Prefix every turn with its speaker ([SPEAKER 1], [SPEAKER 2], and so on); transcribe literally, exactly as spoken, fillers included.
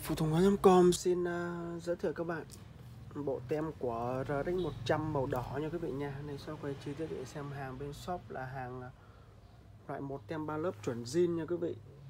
[SPEAKER 1] Phụ Tùng Hóa chấm com xin uh, giới thiệu các bạn bộ tem của rờ ích một trăm màu đỏ nha quý vị nha. Này sau quay chi tiết để xem hàng bên shop là hàng loại một tem ba lớp chuẩn zin nha quý vị.